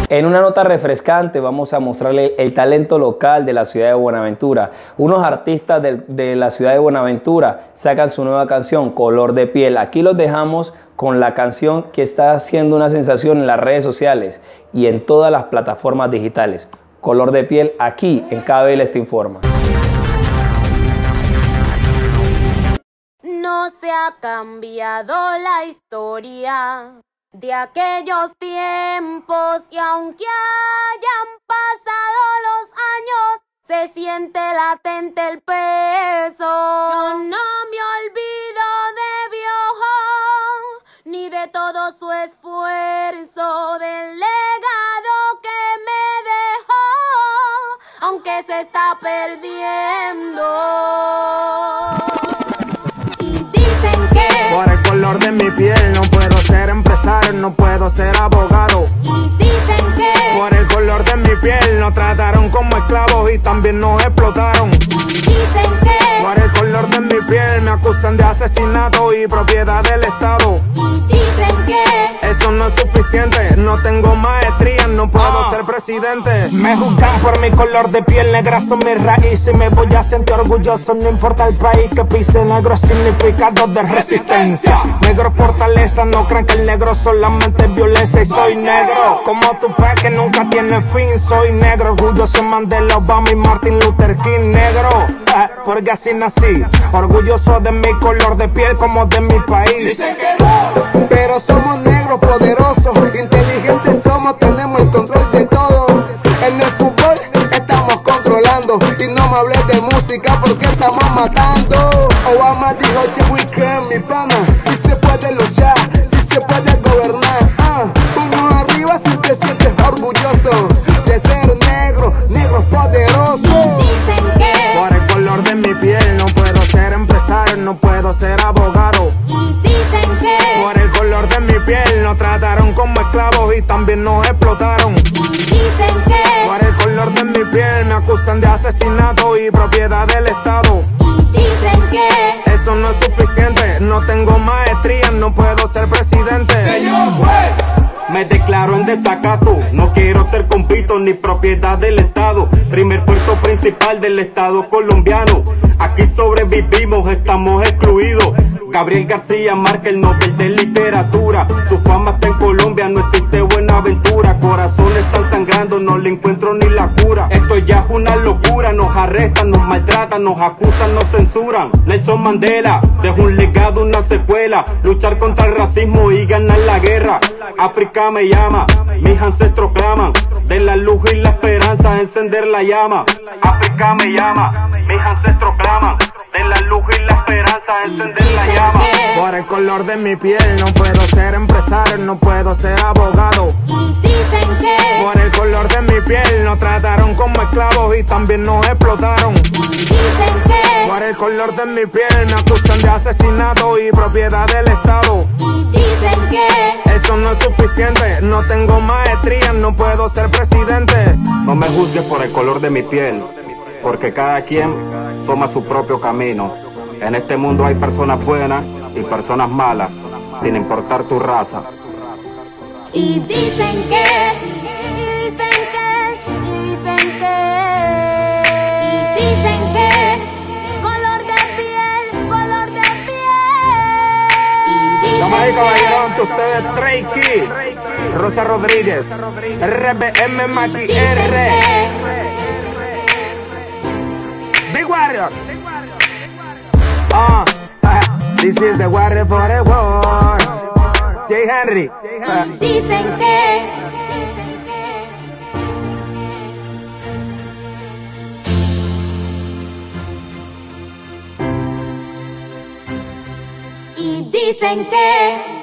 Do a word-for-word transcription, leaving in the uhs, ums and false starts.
En una nota refrescante vamos a mostrarle el talento local de la ciudad de Buenaventura. Unos artistas de, de la ciudad de Buenaventura sacan su nueva canción, Color de Piel. Aquí los dejamos con la canción que está haciendo una sensación en las redes sociales y en todas las plataformas digitales. Color de Piel, aquí en K B L te informa. No se ha cambiado la historia de aquellos tiempos, y aunque hayan pasado los años, se siente latente el peso. Yo no me olvido de Viejo, ni de todo su esfuerzo, del legado que me dejó, aunque se está perdiendo. Y dicen que por el color de mi piel no puedo ser empresario, no puedo ser abogado. Y dicen que por el color de mi piel nos trataron como esclavos y también nos explotaron. Y dicen que por el color de mi piel me acusan de asesinato y propiedad del Estado. Y dicen que eso no es suficiente, no tengo maestría, no puedo Ah. ser presidente. Me juzgan por mi color de piel, negra son mis raíces. Me voy a sentir orgulloso, no importa el país que pise. Negro es significado de resistencia, negro fortaleza. No crean que el negro solamente es violencia. Y soy negro, como tu fe que nunca tiene fin. Soy negro, orgulloso Mandela, Obama y Martin Luther King. Negro, eh, porque así nací, orgulloso de mi color de piel como de mi país. Pero somos negros poderosos, inteligentes somos, tenemos el control de todo. En el fútbol estamos controlando, y no me hables de música porque estamos matando. Obama dijo que we can, mi pana, si se puede luchar, si se puede gobernar. Ah, manos arriba si te sientes orgulloso de ser negro, negro poderoso. dicen que Por el color de mi piel no puedo ser empresario, no puedo ser abogado. Y dicen que Por el color de mi piel nos trataron como esclavos y también nos explotaron. Y dicen que Por el color de mi piel me acusan de asesinato y propiedad del Estado. Y dicen que Eso no es suficiente, no tengo maestría, no puedo ser presidente. Señor juez, me declaro en desacato, no quiero ser compito ni propiedad del Estado. Primer puerto principal del Estado colombiano, aquí sobrevivimos, estamos excluidos. Gabriel García Márquez, el Nobel de Literatura, su fama está en Colombia, no existe Buenaventura. Corazones están sangrando, no le encuentro ni la cura. Esto ya es una locura, nos arrestan, nos maltratan, nos acusan, nos censuran. Nelson Mandela dejó un legado, una secuela, luchar contra el racismo y ganar la guerra. África me llama, mis ancestros claman, de la luz y la esperanza encender la llama. África me llama, mis ancestros claman, de la luz y la esperanza encender la llama. Por el color de mi piel no puedo ser empresario, no puedo ser abogado. Y dicen que Por el color de mi piel nos trataron como esclavos y también nos explotaron. Y dicen que Por el color de mi piel me acusan de asesinato y propiedad del Estado. Y dicen que Eso no es suficiente, no tengo maestría, no puedo ser presidente. No me juzgues por el color de mi piel, porque cada quien toma su propio camino. En este mundo hay personas buenas y personas malas, sin importar tu raza. Y dicen que y dicen que y dicen que y dicen que color de piel, color de piel. Y dicen Damas y caballeros, ante que ustedes Trey Kid, Rosa Rodríguez, R B M Maki dicen R, que Big Warrior. Ah, ah, this is the warrior for the war. Jay Henry. Ah. dicen que y dicen que